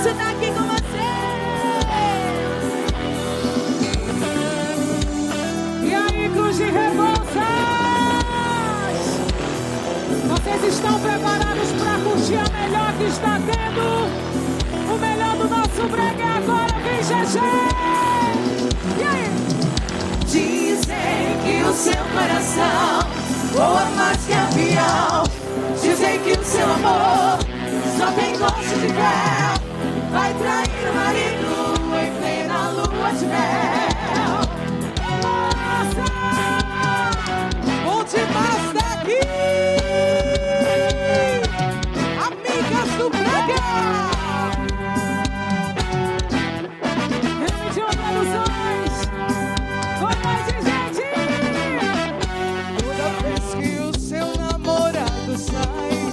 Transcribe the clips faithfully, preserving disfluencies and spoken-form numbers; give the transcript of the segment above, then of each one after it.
Sucesso tá aqui com você. E aí, Cruz de Rebouças? Vocês estão preparados para curtir a melhor que está tendo? O melhor do nosso brega é agora, vem G G! E aí? Dizem que o seu coração voa mais que avião. Dizem que o seu amor só tem gosto de mel. Vai trair o marido em plena lua de mel. Nossa! Onde mais daqui? Amigas do brega. Repetiu Produções! Boa noite, gente! Toda vez que o seu namorado sai,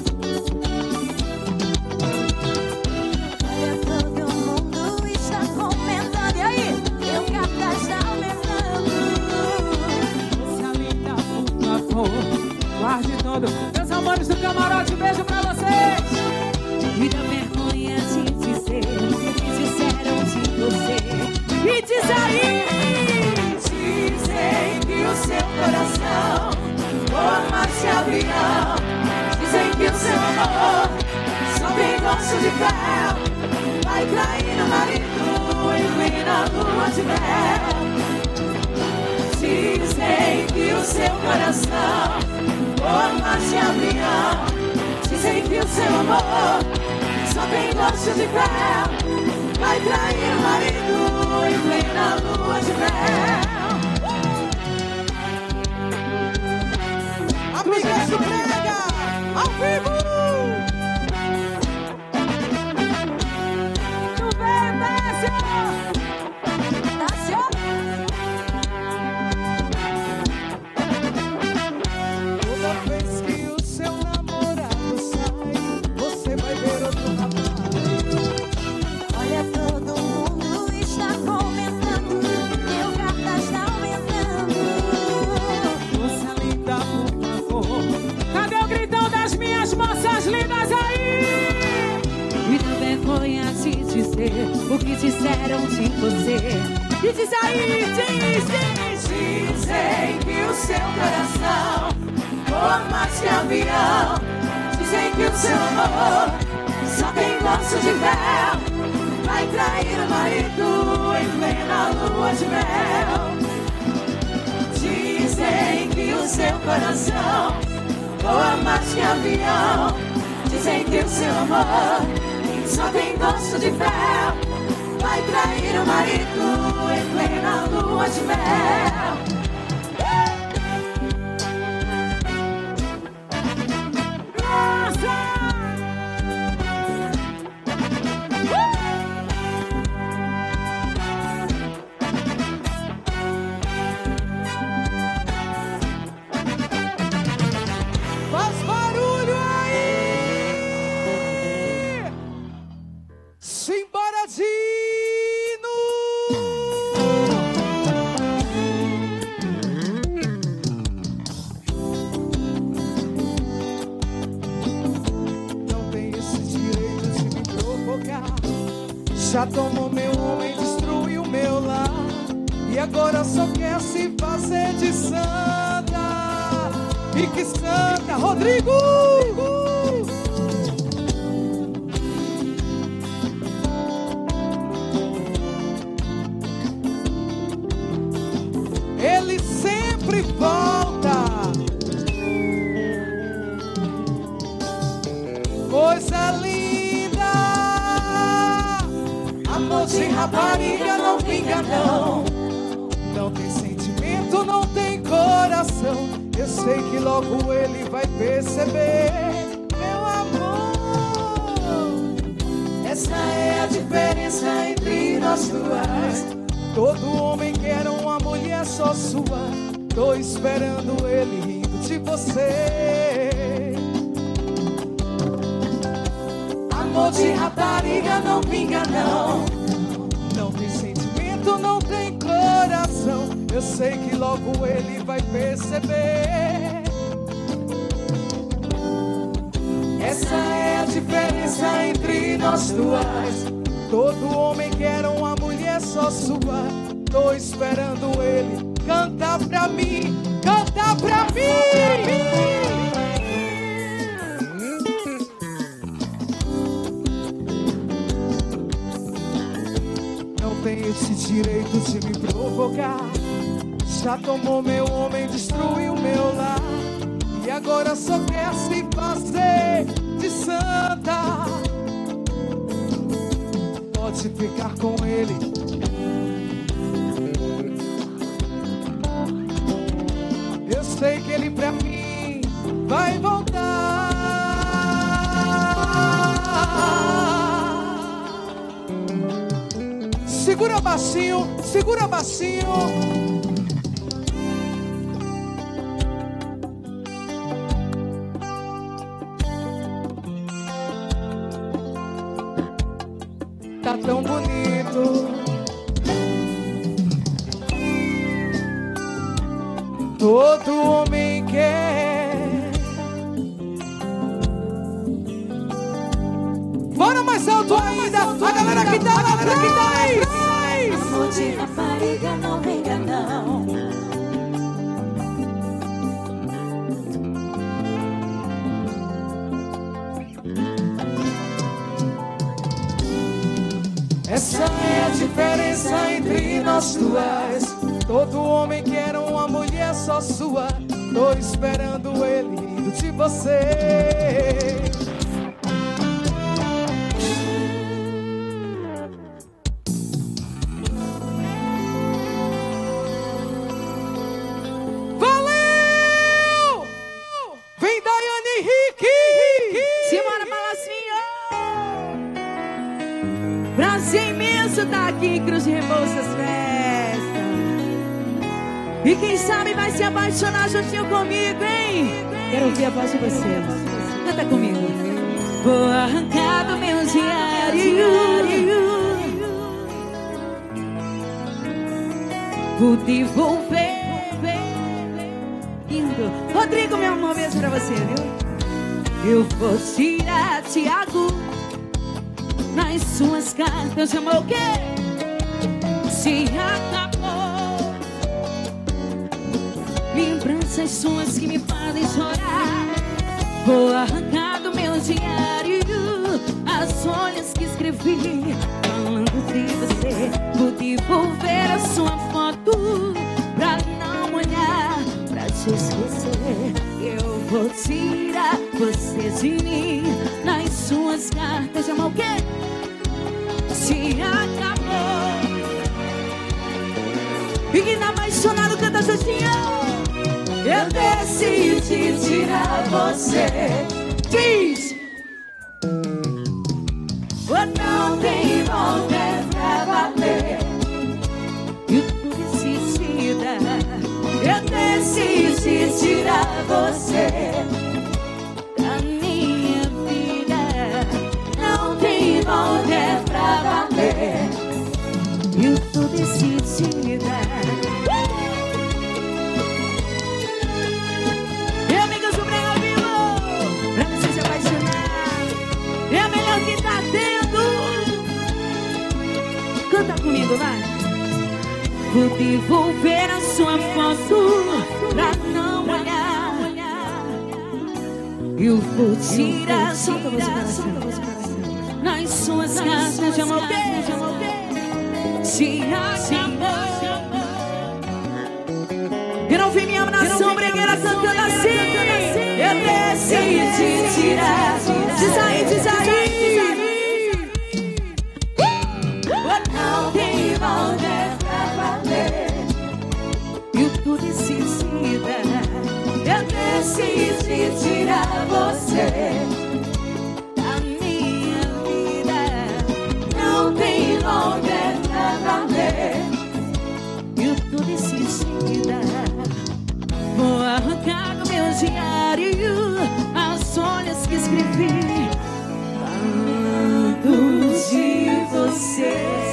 olha, todo mundo está comentando. E aí? Meu cartaz está aumentando. Moça linda, por favor, guarde todo. Meus amores do camarote, beijo pra vocês! Me dá vergonha de dizer o que disseram de você. E diz aí! Dizem que o seu coração voa mais que avião. Dizem que o seu amor só tem gosto de fel. Vai trair o marido em plena lua de mel. Dizem que o seu coração voa mais que avião. Dizem que o seu amor só tem gosto de fel. Vai trair o marido em plena lua de mel. Amigas do brega, ao vivo! Tu vem, Márcio! Nasceu! Toda vez que o seu namorado sai, você vai ver outro rapaz. Olha, todo mundo está comentando. Meu cartaz está aumentando. Moça linda, por favor. Cadê o gritão das minhas moças lindas aí? Me dá vergonha de dizer o que disseram de você. E diz aí, diz, diz! Dizem que o seu coração voa mais que avião. Dizem que o seu amor só tem gosto de mel. Vai trair o marido em plena lua de mel. Dizem que o seu coração voa mais que avião. Dizem que o seu amor só tem gosto de fel. Vai trair o marido em plena lua de mel. Faz barulho aí! Simbora, Dino! Não tem esse direito de me provocar. Já tomou meu homem, destruiu meu lar. E agora só quer se fazer de santa. E que santa, Rodrigo! Ele sempre volta. Coisa linda. Amor de rapariga não vinga não. Não tem sentimento, não tem coração. Eu sei que logo ele vai perceber. Meu amor, essa é a diferença entre nós duas. Todo homem quer uma mulher só sua. Tô esperando ele rindo de você. Amor de rapariga não vinga não. Não tem sentimento, não tem coração. Eu sei que logo ele vai perceber. Essa é a diferença entre nós duas. Todo homem quer uma mulher só sua. Tô esperando ele cantar pra mim, cantar pra mim. Não tem esse direito de me provocar. Já tomou meu homem, destruiu meu lar. E agora só quer se fazer de santa. Pode ficar com ele. Eu sei que ele pra mim vai voltar. Segura baixinho, segura baixinho. Tá tão bonito. Todo homem quer. Bora mais alto ainda. A galera que tá, a galera que tá atrás. Amor de rapariga não venga não. Essa é a diferença entre nós duas. Todo homem quer uma mulher só sua. Tô esperando ele de você. Valeu! Vem Daiane Henrique! Simbora, Palacinho! Brasil imenso tá aqui em Cruz de Rebouças Festa. E quem sabe vai se apaixonar juntinho comigo, hein? Quero ouvir a voz de vocês. Canta comigo. Vou arrancar do meu diário, vou devolver. Lindo. Rodrigo, meu amor, beijo pra você, viu? Eu vou tirar Tiago nas suas cartas de amor. O quê? Se acabou. Lembranças suas que me fazem chorar. Vou arrancar do meu diário as folhas que escrevi falando de você. Vou devolver a sua foto pra não olhar, pra te esquecer. Eu vou tirar você de mim nas suas cartas de amor. O quê? Se acabou. E quem tá apaixonado canta justinho. Eu decidi tirar você. Diz! Não tem volta pra valer. Eu tô decidida. Eu decidi tirar você Da minha vida. Não tem volta pra valer. Eu tô decidida. Meu amigo Sobrinho ao vivo, pra você se apaixonar, é o melhor que tá tendo. Canta comigo, vai. Vou devolver a sua foto pra não olhar. Eu vou tirar, solta você coração, nas suas cartas de amor. Se acabou. Eu não vi minha nação bregueira cantando assim. Eu decidi tirar Diz aí, diz aí. Não tem volta pra valer. Eu tô decidida. Eu decidi tirar você Da minha vida. Não tem volta pra valer. Eu tô decidida. Vou arrancar do meu diário as folhas que escrevi falando de você.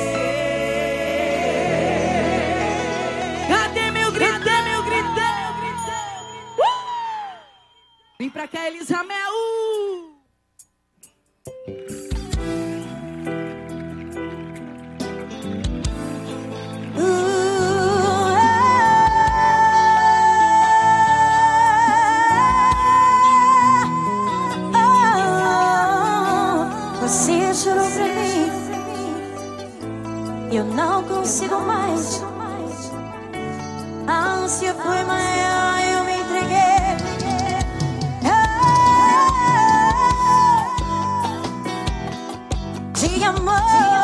Cadê meu gritão, meu gritão, gritão? Uh! Vem pra cá, Elisamel. eu não consigo mais. A ânsia foi maior, eu me entreguei. De amor.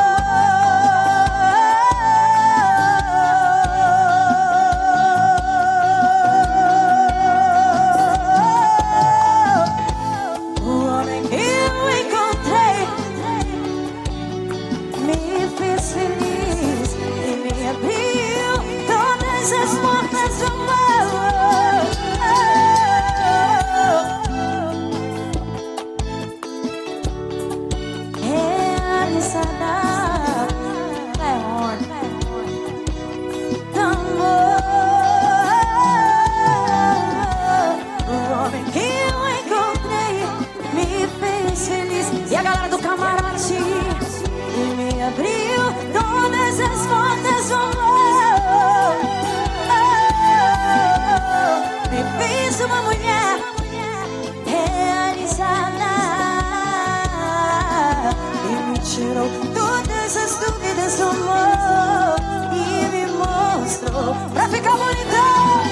Tirou todas as dúvidas do amor e me mostrou pra ficar bonitão.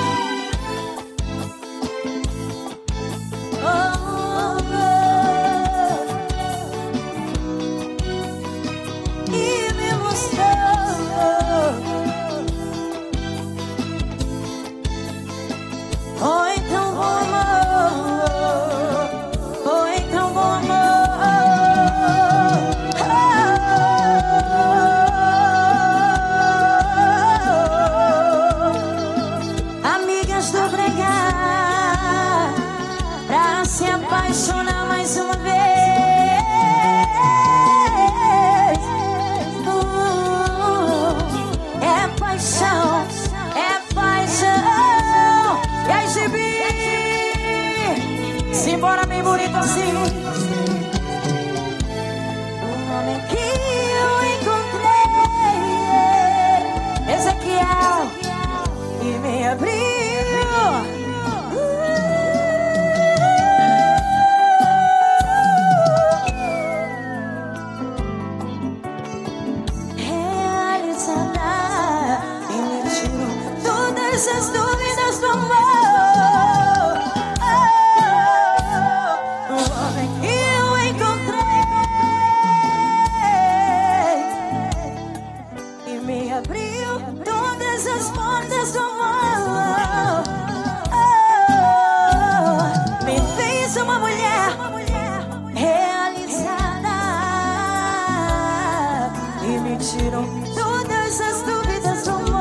Oh, oh, e me mostrou. Oh, então bom amor. Oh, então bom amor. Apaixonar mais uma vez. uh, É paixão, é paixão. E aí, Gibi? Simbora bem bonito assim. O homem que eu encontrei, Ezequiel, e me abriu. As dúvidas do amor. Oh, o homem que eu encontrei e me abriu todas as portas do amor. Oh, me fez uma mulher realizada e me tirou todas as dúvidas do amor.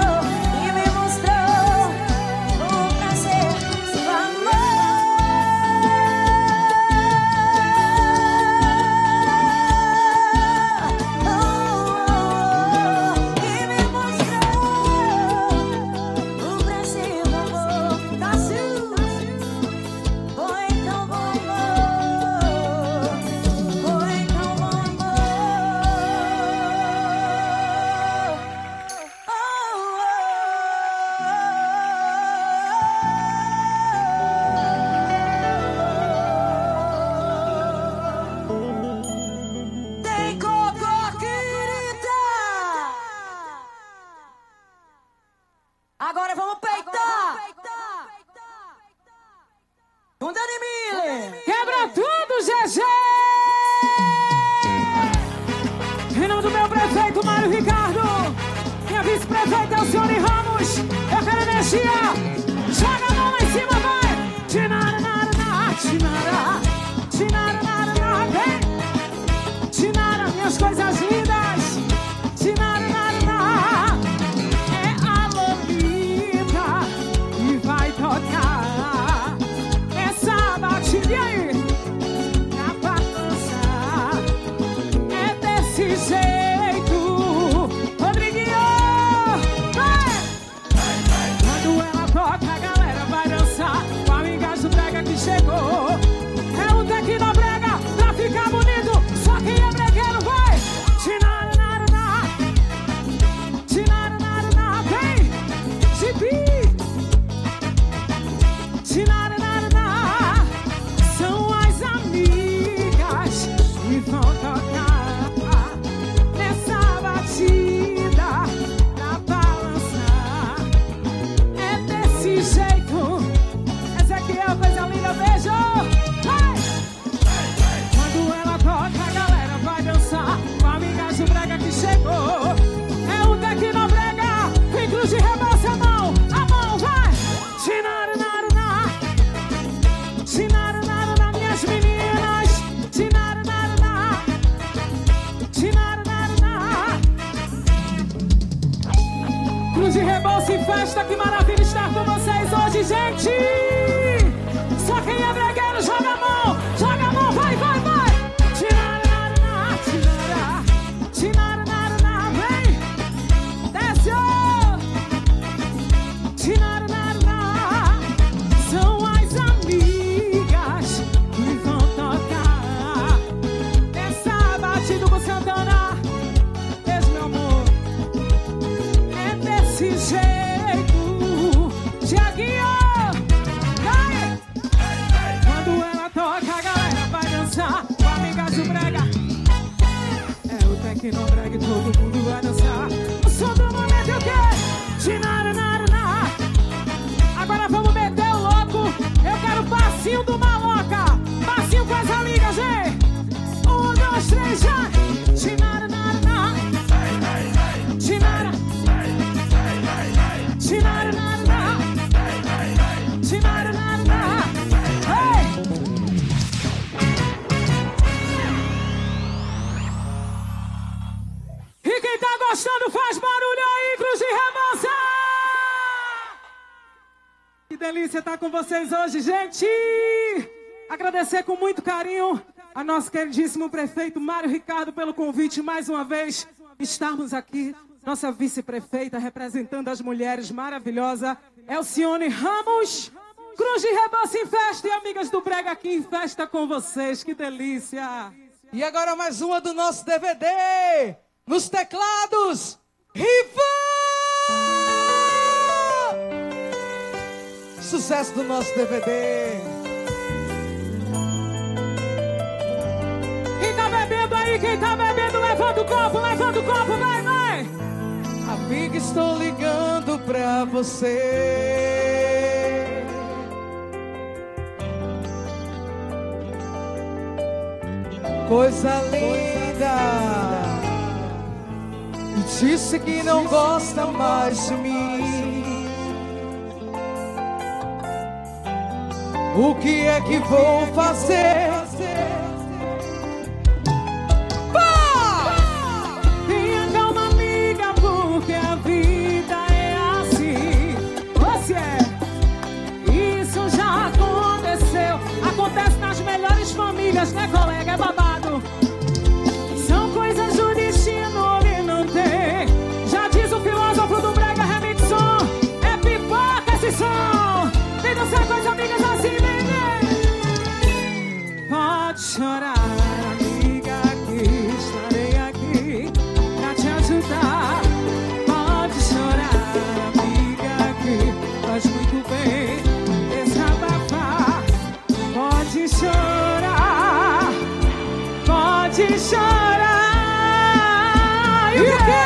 Agora vamos peitar! Com Dani Miller! Quebra tudo, G G! Em nome do meu prefeito Mário Ricardo, minha vice-prefeita Alcione Ramos, eu quero energia! Joga a mão lá em cima, vai! Tinara, nara, nara, tinara, tinara, nara, nara, vem! Tinara, minhas coisas lindas! Tinara, nara, nara, é a Lolita e vai tocar essa batida aí! Na balança, é desse jeito, Rodriguinho! Vai! Quando ela que no drag todo mundo vai dançar. O som do momento é o quê? Tchinarananá. Agora vamos meter o louco. Eu quero o passinho do maloca. Passinho com as amigas, hein? Um, dois, três, já. Tchinarananá. Tchinara. Tchinarananá. Tchinarananá. Ei! E quem tá gostando faz barulho aí, Cruz de Remansa! Que delícia estar com vocês hoje, gente! Agradecer com muito carinho a nosso queridíssimo prefeito Mário Ricardo pelo convite mais uma vez estarmos aqui. Nossa vice-prefeita representando as mulheres maravilhosa, Elcione Ramos. Cruz de Remansa em festa e amigas do Brega aqui em festa com vocês. Que delícia! E agora mais uma do nosso D V D. Nos teclados, Riva! Sucesso do nosso D V D. Quem tá bebendo aí, quem tá bebendo, levanta o copo, levanta o copo, vai, vai! Amiga, estou ligando pra você. Coisa linda. E disse que não gosta mais de mim. O que é que vou fazer? Tenha calma, amiga, porque a vida é assim. Você é. Isso já aconteceu. Acontece nas melhores famílias, né, colega? É babado. São coisas do destino e não tem. Já diz o filósofo do Brega Remixon. É pipoca esse som. Vem dançar com as amigas assim, vem, vem. Pode chorar, amiga, que estarei aqui pra te ajudar. Pode chorar, amiga, que faz muito bem desabafar. Pode chorar, pode chorar. E o quê?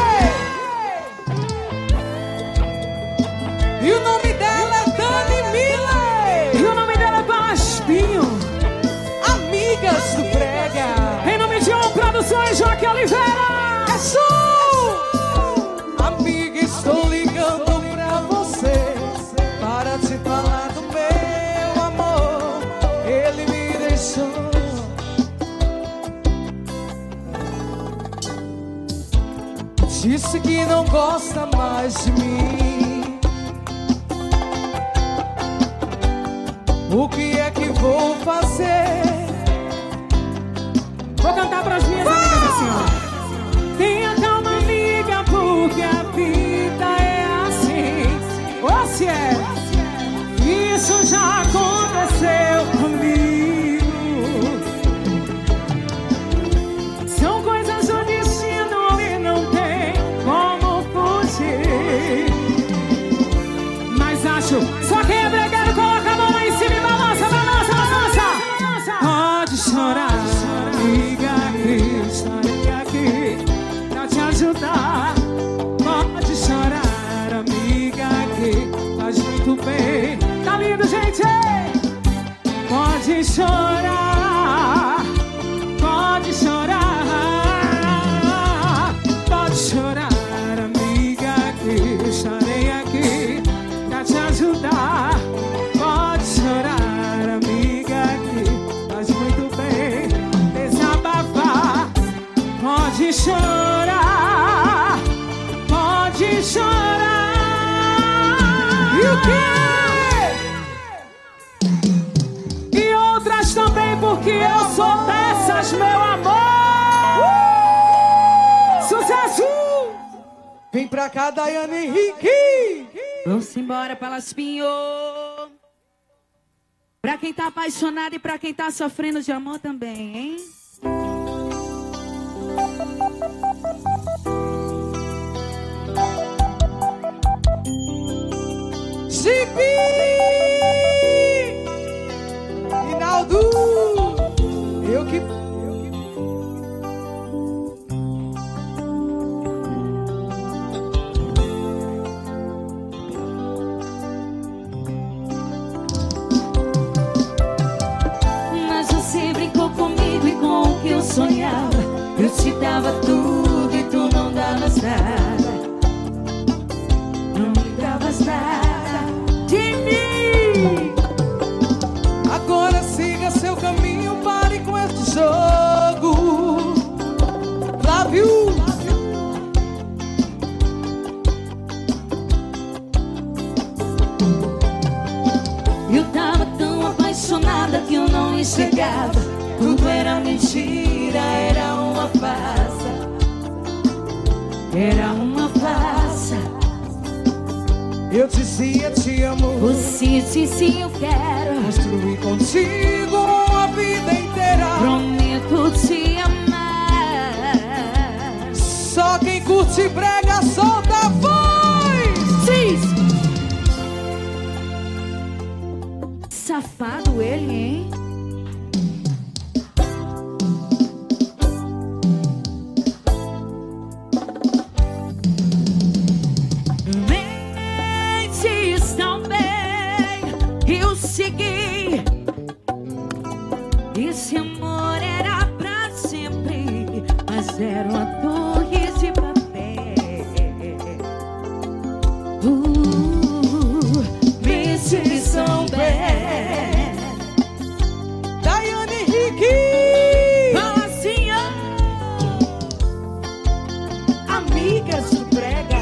E o nome dela é Dani Miller. E o nome dela é Baspinho. Amigas do Brega. Em nome de On Produções, Joaquim Oliveira. É som! Amiga, estou ligando pra você para te falar do meu amor. Ele me deixou. Disse que não gosta mais de mim. O que é que vou fazer? Vou cantar pras minhas amigas assim, ó. Tenha calma, amiga, porque a vida é assim. Ou se é, isso já aconteceu comigo. São coisas do destino e não tem como fugir. Mas acho, só quem é bregado coloca a mão lá em cima e balança, balança, balança. Pode chorar, amiga, que estarei aqui pra te ajudar. Pode chorar, amiga, que faz muito bem. Tá lindo, gente? Pode chorar, pode chorar. Pode chorar, amiga, que estarei aqui pra te ajudar. Pode chorar, amiga, que faz muito bem desabafar. Pode chorar, pode chorar. E o quê? E outras também, porque eu sou dessas, meu amor. Sucesso! Vem pra cá, Daiane Henrique. Vamos embora, Palaspinho. Pra quem tá apaixonado e pra quem tá sofrendo de amor também, hein? Chipi! Rinaldo! Eu que... tudo era mentira, era uma farsa. Era uma farsa. Eu dizia te amo, você disse eu quero construir contigo a vida inteira. Prometo te amar. Só quem curte brega solta a voz. Diz. Safado ele, hein? Mentes também eu segui. Esse amor era pra sempre, mas era uma torre de papel. Uh, mentes também. Daiane Henrique. Fala assim, ó. Amigas de brega.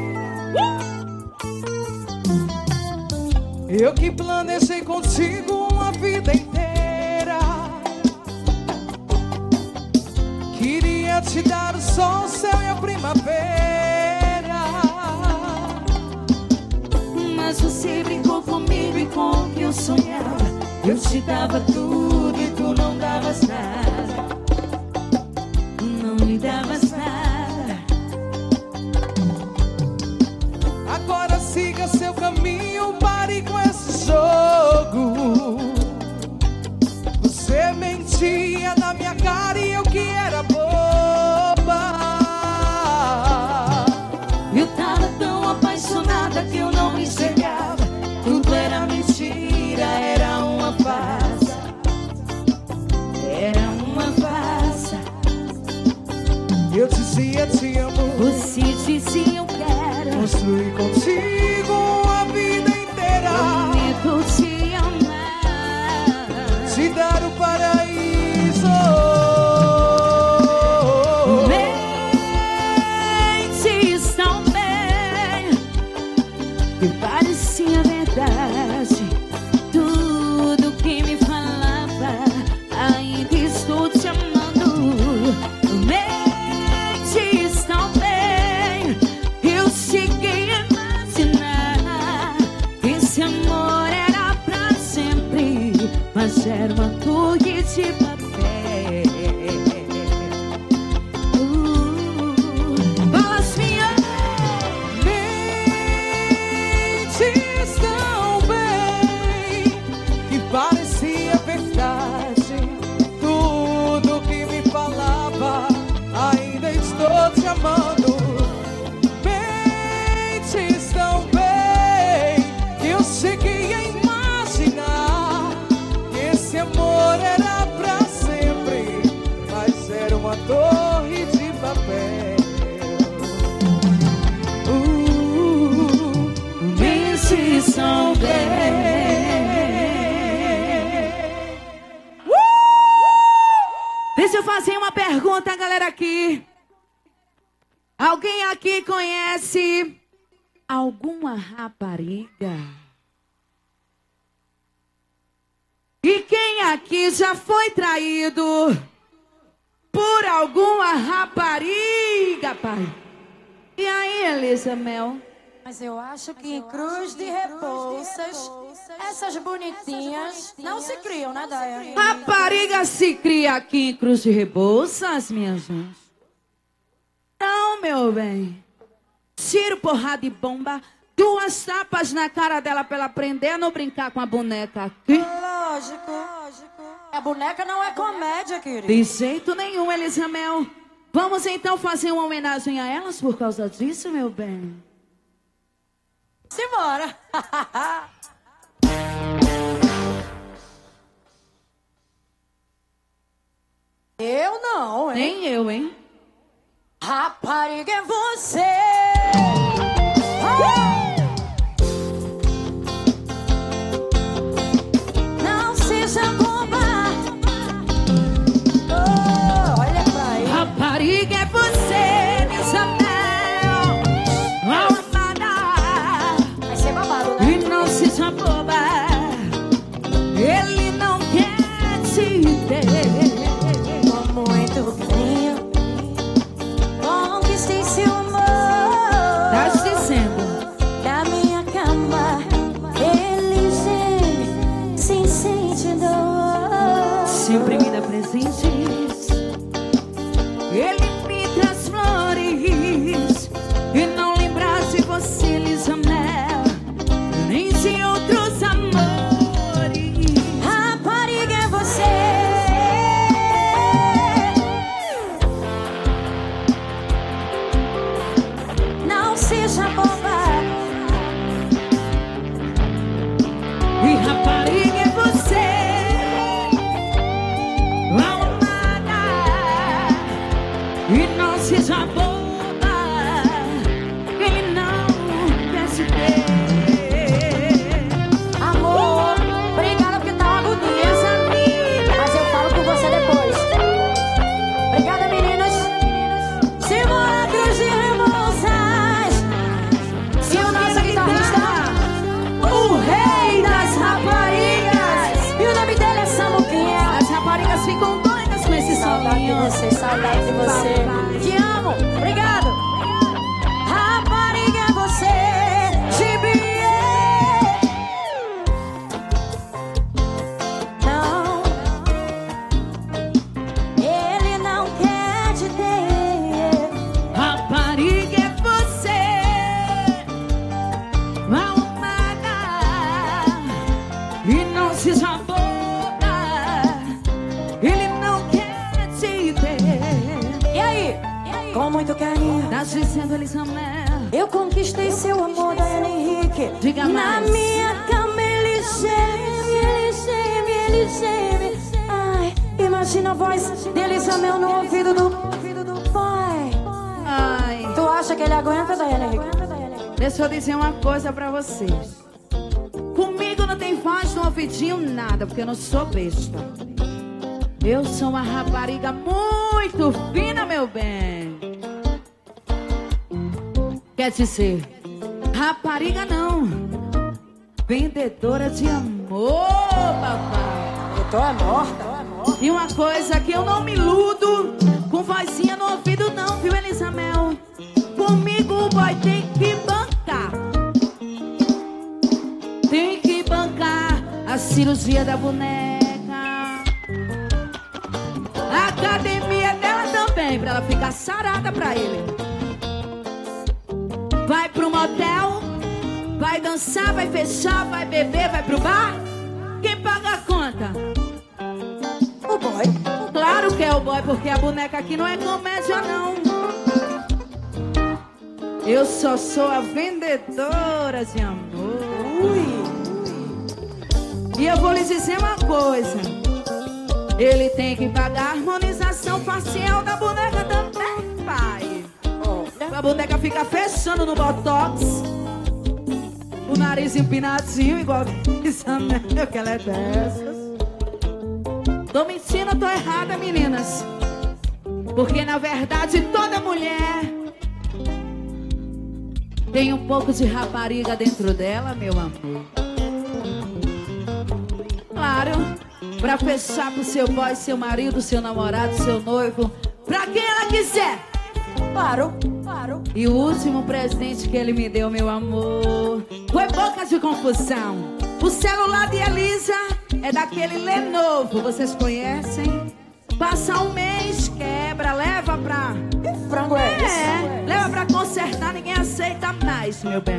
Eu que planejei contigo uma vida inteira. Queria te dar o sol, o céu e a primavera. Mas você brincou comigo e com o que eu sonhava. Eu te dava tudo e tu não davas nada. Não me davas nada. Agora siga seu caminho, pare com esse jogo. Você mentia na minha cara e eu que era boba. Eu tava tão apaixonada que eu não enxergava. Tudo era mentira, era uma farsa. Era uma farsa. Eu dizia te amo, Você disse eu quero construir contigo a vida inteira. Prometo te amar. Te dar o paraíso. Mentes também que parecia verdade. Tudo que me falava, ainda estou te amando. Mentes também eu cheguei a imaginar que esse amor era pra sempre, mas era uma torre de papel. Uh, fala assim, ó. Mentes tão bem que parecia verdade. Tudo que me falava, ainda estou te amando. Mentes tão bem que eu cheguei a imaginar que esse amor era pra sempre, mas era uma torre de papel. Uh, Mentes também. Deixa eu fazer uma pergunta, galera, aqui. Alguém aqui conhece alguma rapariga? E quem aqui já foi traído por alguma rapariga, pai? E aí, Elisa Mel? Mas eu acho que em Cruz de Repoussas, essas bonitinhas não se criam, né, Daiane? Rapariga se cria aqui em Cruz de Rebouças, minha gente. Não, meu bem. Tiro, porrada e bomba. Duas tapas na cara dela pra ela aprender a não brincar com a boneca aqui. Lógico, lógico. A boneca não é comédia, querida. De jeito nenhum, Elisa Mel. Vamos então fazer uma homenagem a elas por causa disso, meu bem. Simbora. Eu não, hein? Nem eu, hein? Rapariga é você. Não seja boba. Oh, olha pra aí. Rapariga é você, Isabel. Almada. Vai ser babado, né? E não seja boba. Ele não quer te ter. presentes. Ele me traz flores e não lembrar de você, Lisa Mel, nem de outros amores. Rapariga, é você. Não seja boba. E rapariga, é você, amada, e não seja boba. Ele não quer se ter. Amor, obrigada porque tá uma agonia. Mas eu falo com você depois. Obrigada, meninas. Simulacros de remoças. E o nosso guitarrista, o rei das raparigas. E o nome dele é Samuquinha. As raparigas ficam doidas com esse Saudade de solinho. você, saudade de você. Te amo, obrigado. Rapariga, é você, Chibiê. Não, ele não quer te ter. Rapariga, é você, amada, e não seja boba. Ele não quer te ter. E aí? Com muito carinho, Tá dizendo, Elisamel? eu conquistei seu amor, Daiane Henrique. Diga Na mais. minha cama ele geme, ele geme, ele geme. Ai, imagina a voz dele, Samel, no ouvido do, ouvido do pai. Ai, Tu acha que ele aguenta, Daiane Henrique? deixa eu dizer uma coisa pra vocês. Comigo não tem voz no ouvidinho, nada, porque eu não sou besta. Eu sou uma rapariga muito fina, meu bem. Quer dizer, rapariga não, vendedora de amor, papai. Eu tô é morta. E uma coisa que eu não me iludo com vozinha no ouvido não, viu, Elisamel? Comigo o boy tem que bancar. Tem que bancar a cirurgia da boneca, a academia dela também, pra ela ficar sarada pra ele. Vai pro motel, vai dançar, vai fechar, vai beber, vai pro bar. Quem paga a conta? O boy. Claro que é o boy, porque a boneca aqui não é comédia, não. Eu só sou a vendedora de amor. Ui. E eu vou lhes dizer uma coisa. Ele tem que pagar a harmonização facial da boneca também, pai. A boneca fica fechando no botox, o nariz empinadinho, igual Isabel, que ela é dessas. Tô mentindo, tô errada, meninas. Porque na verdade toda mulher tem um pouco de rapariga dentro dela, meu amor. Claro, pra fechar pro seu boy, seu marido, seu namorado, seu noivo, pra quem ela quiser. Claro, claro. E o último presente que ele me deu, meu amor, foi boca de confusão. O celular de Elisa é daquele Lenovo, vocês conhecem? Passa um mês, quebra, leva pra... Que frango é esse? É, leva pra consertar, ninguém aceita mais, meu bem.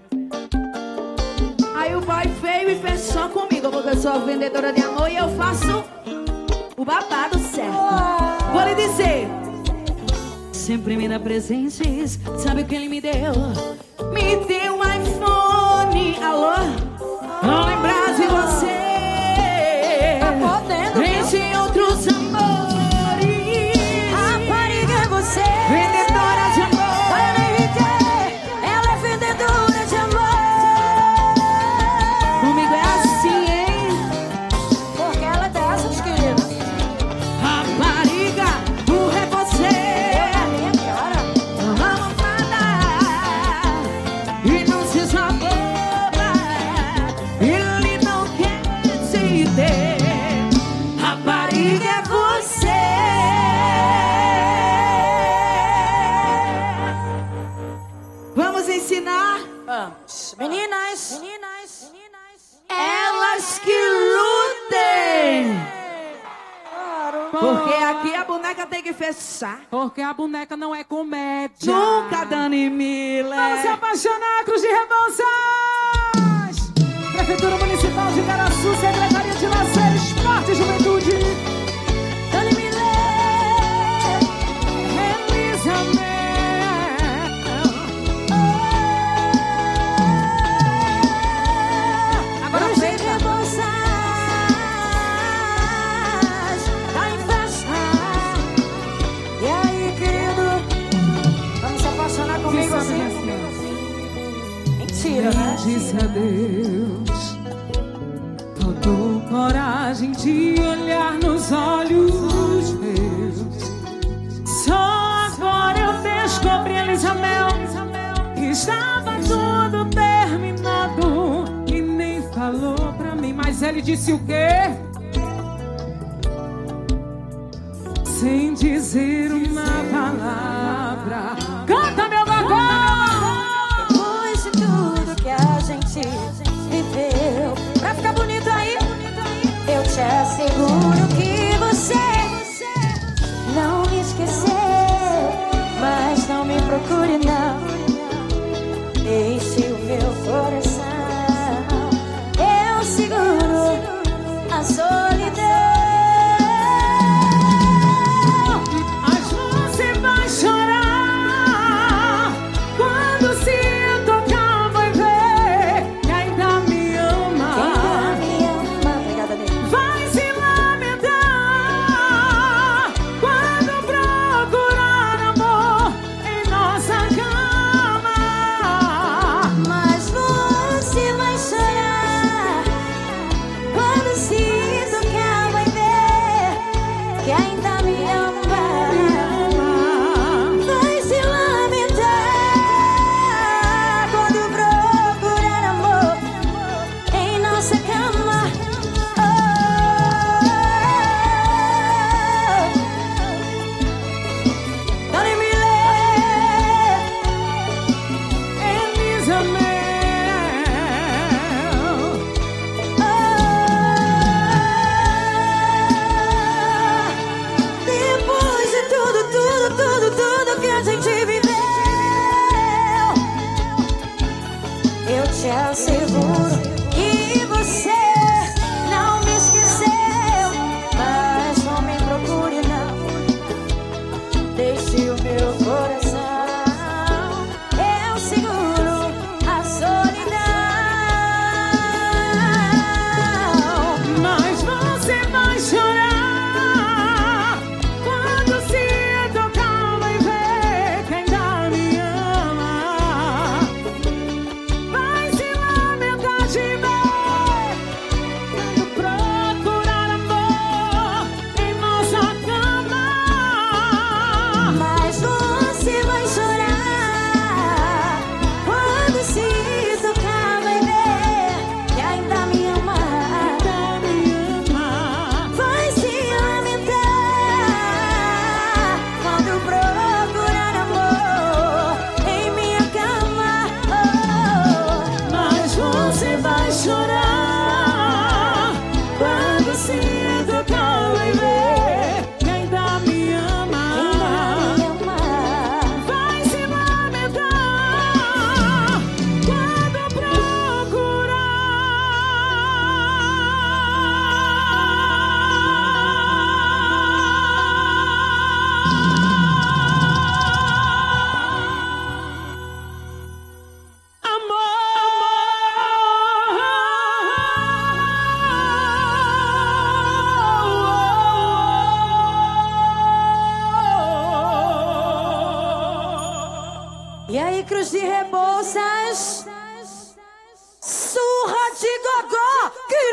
Aí o boy veio e fechou comigo, porque eu sou a vendedora de amor e eu faço o babado certo. Vou lhe dizer, sempre me dá presentes, sabe o que ele me deu? Me deu um iPhone, alô? Não lembrar de você, Tá podendo, viu? entre outros amores. Rapariga, é você. Vendedora de amor. Daiane Henrique, ela é vendedora de amor. Comigo é assim, hein? Porque ela é dessas, querida. Rapariga, burra é você. Eu na minha cara. Vamos falar e não se boba. Ele não quer te ter. Rapariga é você. Vamos ensinar Vamos. Meninas. Meninas. Meninas. elas que lutem. Claro. Porque aqui a boneca tem que fechar. Porque a boneca não é comédia. Nunca, Dani Miller. Vamos se apaixonar, Cruz de Rebouças! Prefeitura Municipal de Caraçu, Secretaria de Lazer, Esporte e Juventude. Dani Miller. Agora Cruz de Rebouças, tá em festa. E aí, querido? Vamos se apaixonar comigo assim? Mentira, né? Disse adeus. Faltou coragem de olhar nos olhos meus. Só agora eu descobri, Elisamel, que estava tudo terminado. E nem falou pra mim, mas ele disse o quê? Sem dizer uma palavra. Canta, meu gogó! Depois de tudo que a gente viveu, pra ficar bonito aí, eu te asseguro que você não me esqueceu. Mas não me procure não, deixe o meu coração. Eu seguro a solidão. Mas você vai chorar quando se tocar, vai ver que ainda me ama. Quem ainda me ama, obrigada, Deus. Vai se lamentar quando procurar amor em nossa cama. Mas você vai chorar quando se tocar, vai ver que ainda me ama. Vai se lamentar quando procurar amor em nossa cama. Oh, Dani Miller, Elisamel. depois de tudo, tudo, tudo, tudo que a gente viveu, eu te asseguro que você não me esqueceu. Mas não me procure não, deixe o meu coração. Eu seguro a solidão. Mas você vai chorar quando se tocar, vai ver que ainda me ama. Vai se lamentar de ver quando procurar amor em nossa cama. Mas você vai chorar quando se tocar, vai ver que ainda me ama. Ainda me ama. Vai se lamentar quando procurar amor em minha cama. Oh, Mas você vai chorar quando se tocar, vai ver que ainda me ama. ainda me ama. Vai se lamentar quando E aí, Cruz de Rebouças, surra de gogó,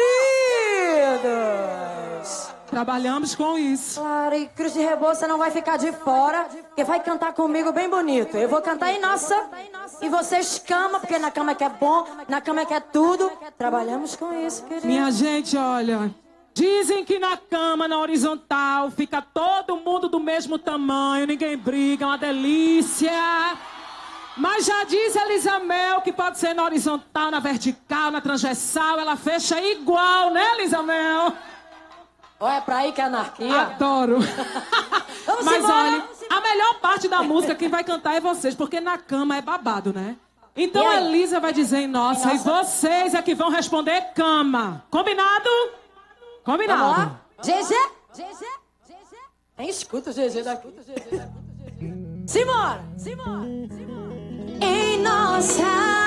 queridos! trabalhamos com isso. Claro, e Cruz de Rebouças não vai ficar de fora, porque vai cantar comigo bem bonito. Eu vou cantar em nossa, e vocês cama, porque na cama é que é bom, na cama é que é tudo. Trabalhamos com isso, querido. Minha gente, olha, dizem que na cama, na horizontal, fica todo mundo do mesmo tamanho, ninguém briga, é uma delícia. Mas já diz a Elisamel que pode ser na horizontal, na vertical, na transversal, ela fecha igual, né, Elisamel? Ou é pra aí que é anarquia? Adoro. Vamos Mas embora. olha, a melhor parte da música quem vai cantar é vocês, porque na cama é babado, né? Então E a aí? Elisa vai dizer em nossa, Em e nossa? vocês é que vão responder cama. Combinado? Combinado. Vamos lá? G G? G G? G G? Nem escuta o G G daqui. Simbora! Simbora! Em nossa...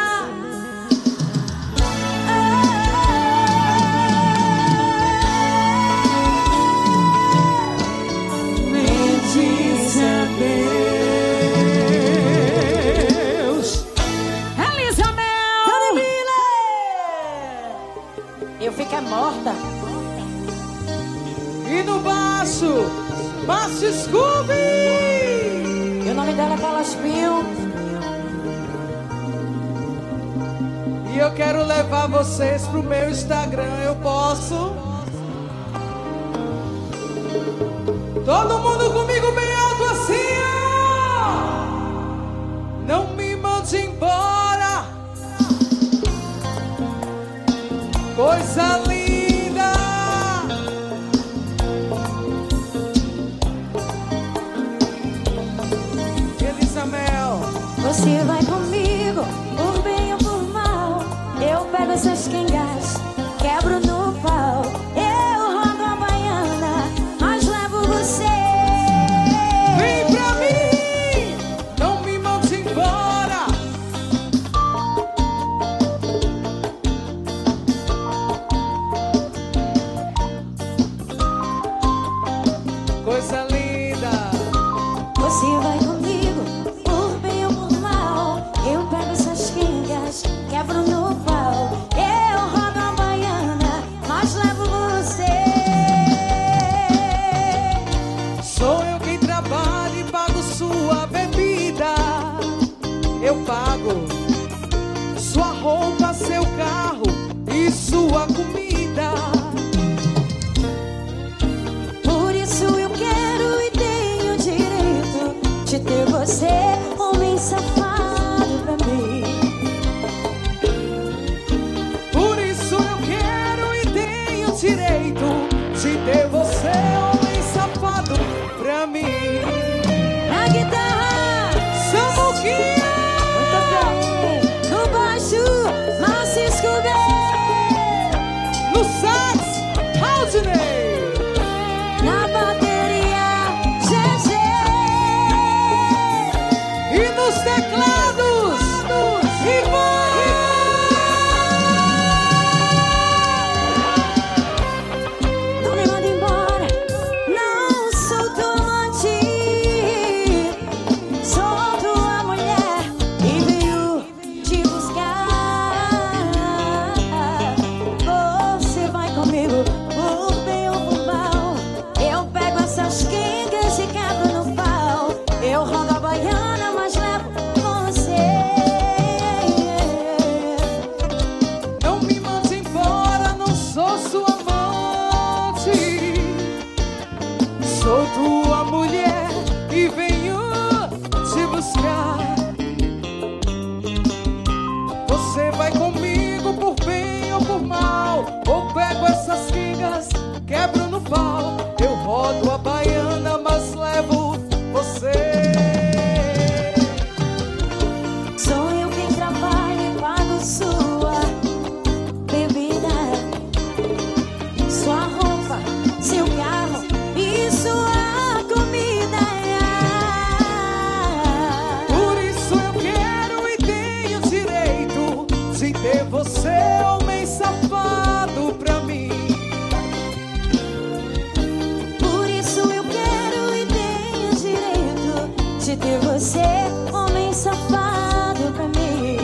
Bendisse a Deus. Elisa Mel. Eu fico é morta. E no baixo, Márcio Scooby! E o nome dela é Paula Spil. E eu quero levar vocês pro meu Instagram, eu posso? Todo mundo comigo bem alto assim, ó! Não me mande embora, coisa linda! Elisa Mel. Você vai comigo, por bem ou por mal. Eu pego essas quengas, quebro no pau. Eu rodo a baiana, mas levo você. Vem pra mim, não me mande embora. Coisa linda. Você vai comigo, por bem ou por mal. Eu pego essas quengas, quebro no pau. Eu rodo a baiana, mas levo você. Sou eu quem trabalha e pago sua bebida. Eu pago sua roupa, seu carro e sua comida. Por isso eu quero e tenho direito de ter você, homem safado pra mim. Por isso eu quero e tenho direito de ter você, homem safado, pra mim. Na guitarra, Samuquinha! muito bem. No baixo, Márcio Scooby. No sax, Haldney! Na bateria, G G. E nos teclados, Ivan! Não me manda embora, não sou tua amante. Sou tua mulher e veio te buscar. Você vai comigo, por bem ou por mal. Eu pego essas quengas e quebro no pau. Eu rodo a baiana, mas levo você. Não me mande embora, não sou sua amante. Sou tua mulher e venho te buscar. Você vai comigo por bem ou por mal. Ou pego essas quengas, quebro no pau. Eu rodo a baiana, mas levo você. Sou eu quem trabalha e pago sua bebida, sua roupa, seu carro e sua comida. Por isso eu quero e tenho direito de ter você, homem safado, pra mim. Por isso eu quero e tenho direito de ter você, homem safado pra mim.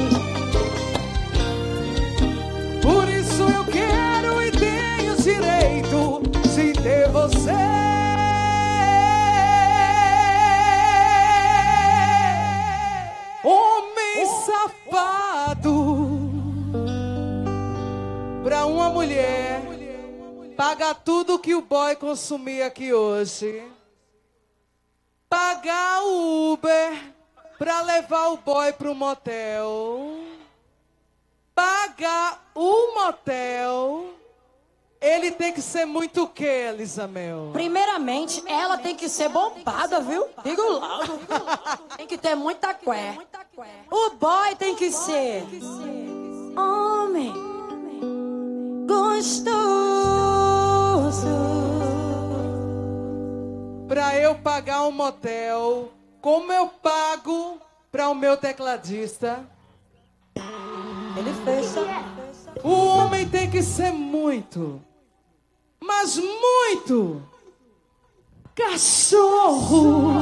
Por isso eu quero e tenho direito de ter você. Homem safado. Pra uma mulher pagar tudo que o boy consumir aqui hoje. Pagar o Uber pra levar o boy pro motel. Pagar o motel Ele tem que ser muito o quê, Elisa Mel? Primeiramente, ela tem que ser bombada, viu? Digo logo. Tem que ter muita cué. O boy tem que ser homem gostoso. Pra eu pagar um motel, como eu pago pra o meu tecladista? Ele fez. O homem tem que ser muito, mas muito cachorro.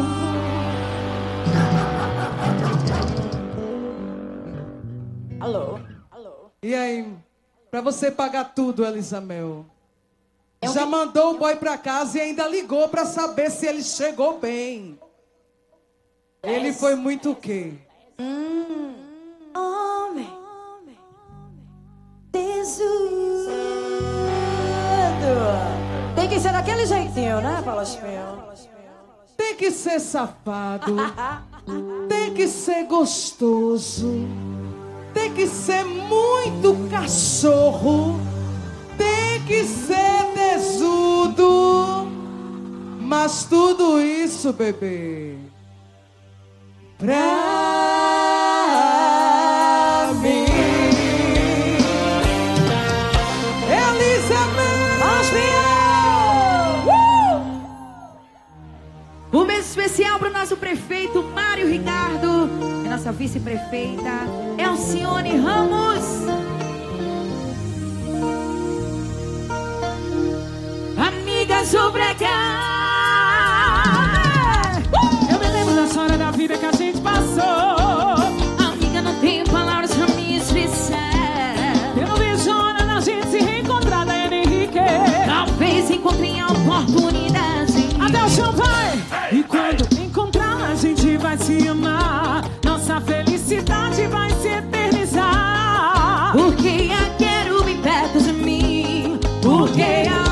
Alô? Alô? E aí, pra você pagar tudo, Elisa Mel? Eu Já vi... mandou o boy pra casa e ainda ligou pra saber se ele chegou bem. Ele foi muito o quê? Hum, homem tesudo. Tem que ser daquele jeitinho, né, Palospinho? Tem que ser safado. Tem que ser gostoso. Tem que ser muito cachorro. Tem que ser tesudo. Mas tudo isso, bebê, pra mim. Elisa Mel! Um beijo especial para o nosso prefeito Mário Ricardo e nossa vice-prefeita Elcione Ramos. Amigas do Brega. Eu me lembro da história da vida que a gente passou. Amiga, não tenho palavras pra me expressar. Eu não vejo hora da gente se reencontrar, Daiane Henrique. Talvez encontre a oportunidade. Até o chão vai. E quando encontrar, a gente vai se amar. Nossa felicidade vai se eternizar. Porque eu quero bem perto de mim. Porque eu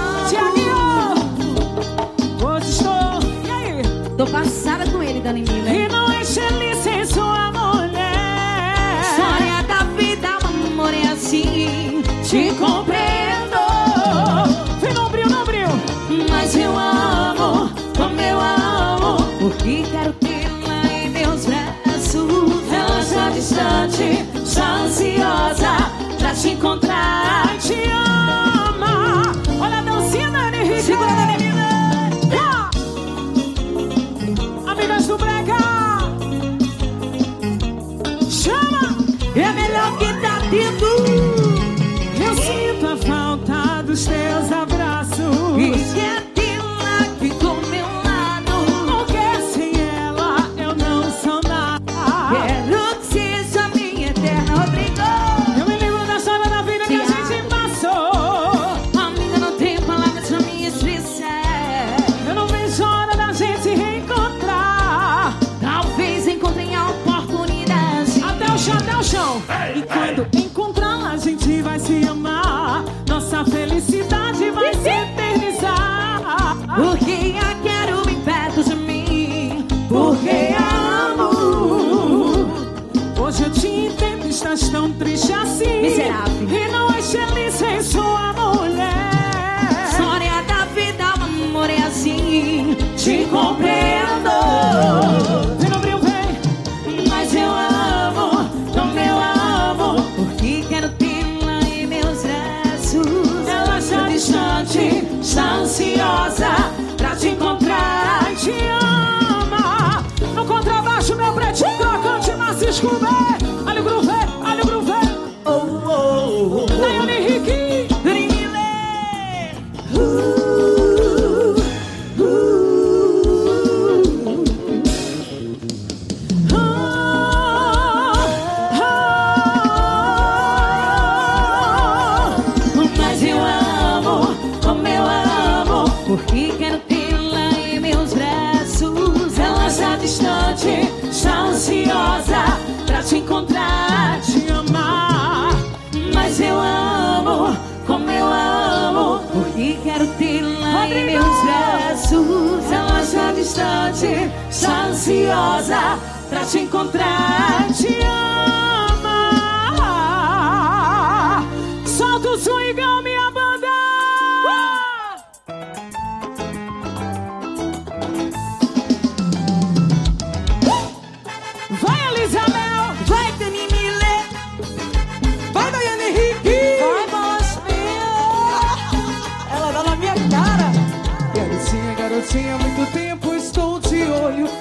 hoje estou, e aí? tô passada com ele, Dani Miller. E não enche licença sua mulher. História da vida, amor, é assim. Te compreendo. Vem no brilho, no brilho. Mas eu amo, como eu amo. Porque quero tê-la em meus braços. Ela está distante, está ansiosa pra te encontrar. Te ama. Olha a dancinha da Dani Henrique. Segura, Dani Miller. Amigas do Brega. Chama. É melhor que tá tendo. Eu sinto a falta dos teus abraços. E quer tê-la aqui do meu lado. Porque sem ela eu não sou nada. Quero que seja minha eterna obrigada. Eu me lembro da história da vida que a gente passou. Amiga, não tenho palavras pra me expressar. Eu não vejo hora da gente se reencontrar. Talvez encontrem a oportunidade. Até o chão, até o chão. E quando encontrar, a gente vai se amar. Nossa felicidade vai se eternizar. Porque eu quero bem perto de mim. Porque amo. Hoje eu te entendo, estás tão triste assim. Miserável. E não é feliz sem sua mulher. História da vida, amor, é assim. Te compreendo. Vem no brilho, vem. Mas eu amo, como eu amo. Porque quero tê-la em meus braços. Ela está distante, está ansiosa pra te encontrar. te ama. No contrabaixo, meu pretinho crocante, Márcio Scooby. Olha o groove, olha o groove. Oh, oh, oh. Daiane Henrique. Dani Miller. Uh, uh. Ah, ah. Mas eu amo, como eu amo. Porque quero tê-la em meus braços. Ela está distante, está ansiosa pra te encontrar. Te amar. Mas eu amo, como eu amo. Porque quero tê-la em meus braços. Ela está distante, está ansiosa pra te encontrar. Te ama. Solta o swingão, minha banda.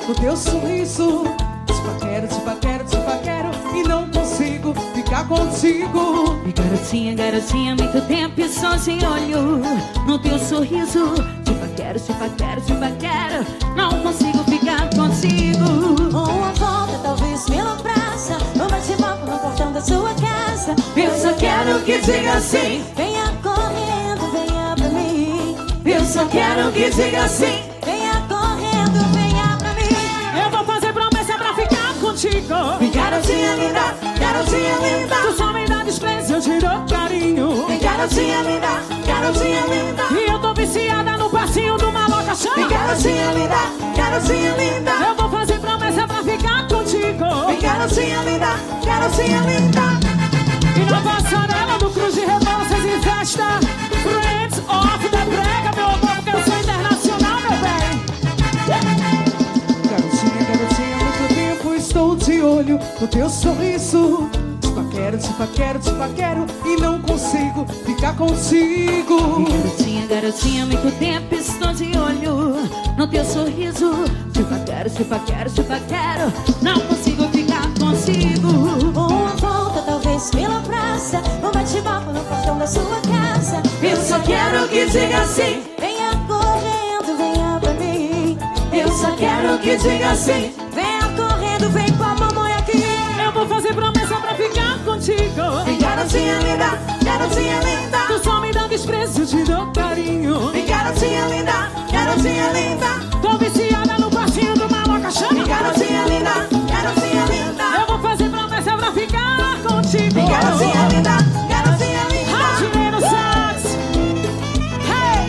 no teu sorriso. Te paquero, te paquero, te paquero e não consigo ficar contigo. E garotinha, garotinha, muito tempo e só sem olho no teu sorriso. Te paquero, te paquero, te paquero, não consigo ficar contigo. Uma volta, talvez pela praça, um bate-papo no portão da sua casa. Eu só quero que diga assim. Venha correndo, venha pra mim. Eu só quero que diga assim. Venha correndo, venha pra mim. Eu vou fazer promessa pra ficar contigo. Vem garotinha linda, garotinha linda. Tu só me dá desprezo, eu te dou carinho. Vem garotinha linda, garotinha linda. E eu tô viciada no passinho do maloca chama. Vem garotinha linda, garotinha linda. Eu vou fazer promessa pra ficar contigo. Vem garotinha linda, garotinha linda. E na passarela do Cruz de Rebouças em festa, Friends of the Brega, meu amor, porque eu sou internacional, meu bem. Garotinha, garotinha, há muito tempo estou de olho no teu sorriso. Te paquero, te paquero, te paquero e não consigo ficar contigo. Garotinha, garotinha, muito tempo estou de olho no teu sorriso. Te paquero, te paquero, te paquero, não consigo ficar contigo. Uma volta, talvez pela praça, um bate-papo no portão da sua casa. Eu só quero que diga assim. Venha correndo, venha pra mim. Eu só quero que diga assim. Venha correndo, vem com a mamãe aqui. Eu vou fazer promessa pra ficar contigo. Vem garotinha linda, garotinha linda. Tu só me dá desprezo, eu te dou carinho. Vem garotinha linda, garotinha linda. Tô viciada no passinho do maloca chama. Vem garotinha linda, garotinha linda. Eu vou fazer promessa pra ficar contigo. Vem garotinha linda, garotinha linda. Ratinho no sax. Hey!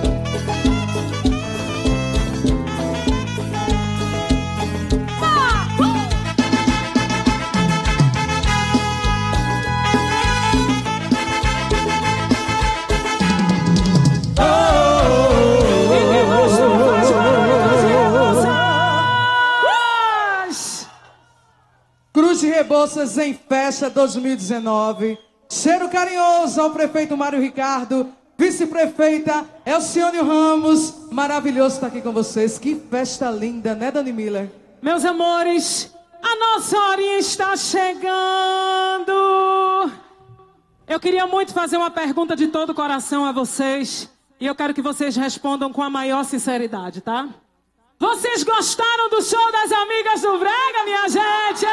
Ah! Uh! Ninguém mais não faz barulho, Rebouças. Cruz de Rebouças em festa dois mil e dezenove. Cheiro carinhoso ao prefeito Mário Ricardo, vice-prefeita Elcione Ramos. Maravilhoso estar aqui com vocês. Que festa linda, né, Dani Miller? Meus amores, a nossa horinha está chegando. Eu queria muito fazer uma pergunta de todo o coração a vocês. E eu quero que vocês respondam com a maior sinceridade, tá? Vocês gostaram do show das amigas do Brega, minha gente?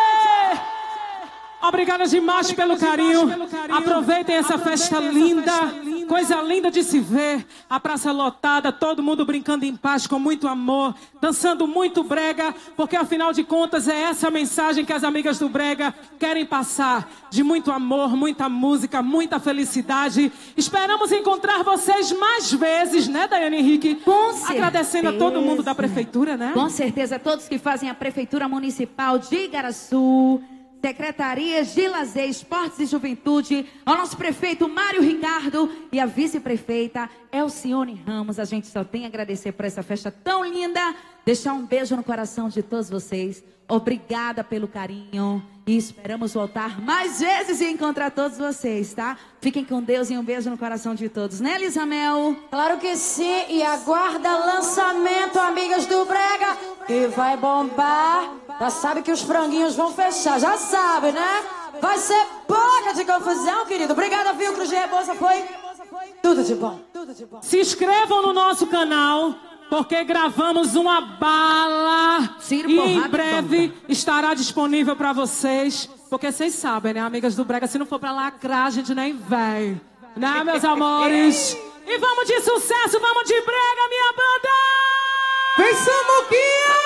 Obrigada demais pelo carinho. Aproveitem essa festa linda. Coisa linda de se ver. A praça lotada, todo mundo brincando em paz, com muito amor. Dançando muito brega, porque afinal de contas é essa a mensagem que as amigas do Brega querem passar. De muito amor, muita música, muita felicidade. Esperamos encontrar vocês mais vezes, né, Daiane Henrique? Com certeza. Agradecendo a todo mundo da prefeitura, né? Com certeza, todos que fazem a Prefeitura Municipal de Igaraçu, Secretarias de Lazer, Esportes e Juventude, ao nosso prefeito Mário Ricardo e a vice-prefeita Elcione Ramos. A gente só tem a agradecer por essa festa tão linda. Deixar um beijo no coração de todos vocês. Obrigada pelo carinho e esperamos voltar mais vezes e encontrar todos vocês, tá? Fiquem com Deus e um beijo no coração de todos, né, Lisamel? Claro que sim, e aguarda lançamento, amigas do Brega, que vai bombar. Já sabe que os franguinhos vão fechar, já sabe, né? Vai ser boca de confusão, querido. Obrigada, viu, Cruz de Rebouças, foi tudo de bom. Tudo de bom. Se inscrevam no nosso canal, porque gravamos uma bala. Ciro E porrada em e breve bomba. estará disponível para vocês. Porque vocês sabem, né, amigas do Brega, se não for para lacrar, a gente nem vem. Né, meus amores? E vamos de sucesso, vamos de Brega, minha banda! Vem, Samuquinha!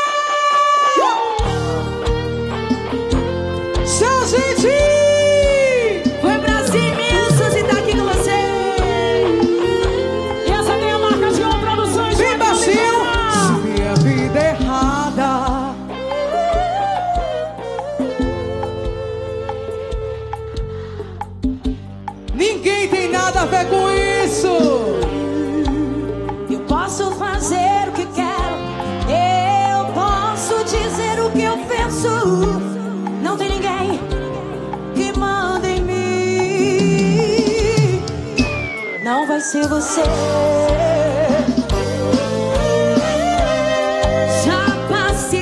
Tchau, gente! Foi Brasil imenso e tá aqui com você. E essa tem a marca de João Produções. Bem baixinho! Se minha vida é errada, ninguém tem nada a ver com isso. Eu posso fazer o que quero, eu posso dizer o que eu penso. Não tem ninguém que manda em mim. Não vai ser você. Já passei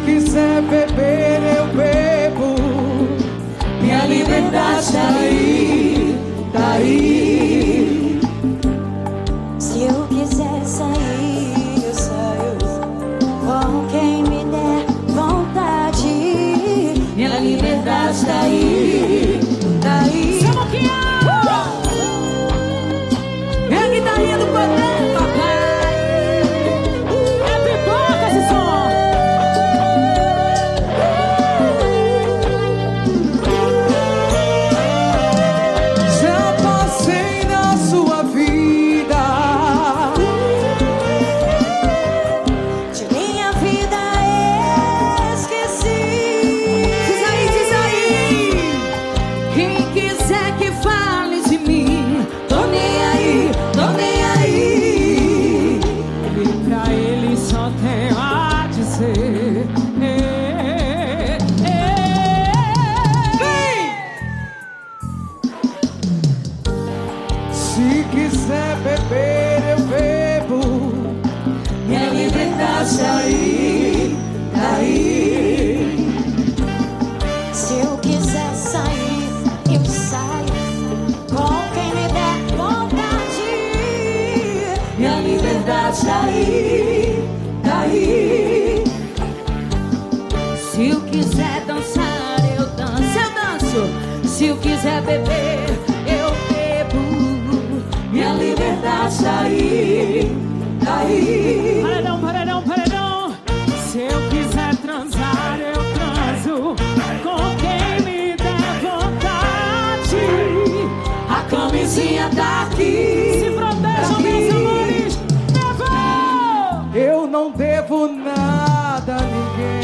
quiser beber, eu bebo. Minha liberdade tá aí, tá aí. Se eu quiser sair, eu saio com quem me der vontade. Minha liberdade tá aí, tá aí. É a guitarrinha do poder, papai. É pipoca esse som. Já passei na sua vida, de minha vida esqueci. Diz aí, diz aí. Quem quiser que fale de mim, tô nem aí, tô nem aí. E pra ele só tenho a dizer. É, é, se quiser beber, eu bebo. Minha liberdade tá aí, tá aí. Se eu quiser sair, eu saio com quem me der vontade. Minha liberdade tá aí, tá aí. Se eu quiser dançar, eu danço, eu danço. Se eu quiser beber, eu bebo. Minha liberdade tá aí, tá aí. paredão, paredão, paredão. Se eu quiser transar, eu transo com quem me der vontade. A camisinha tá aqui. Se protejam, meus amores. Devo! Eu não devo nada a ninguém.